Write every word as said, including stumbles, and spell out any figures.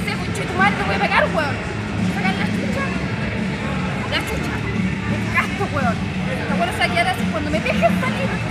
sé, conche tu madre, te voy a pegar, weón. Sacar la chucha. La chucha. Me cagaste, weón. Esta weón se va a quedar así. Cuando me dejes salir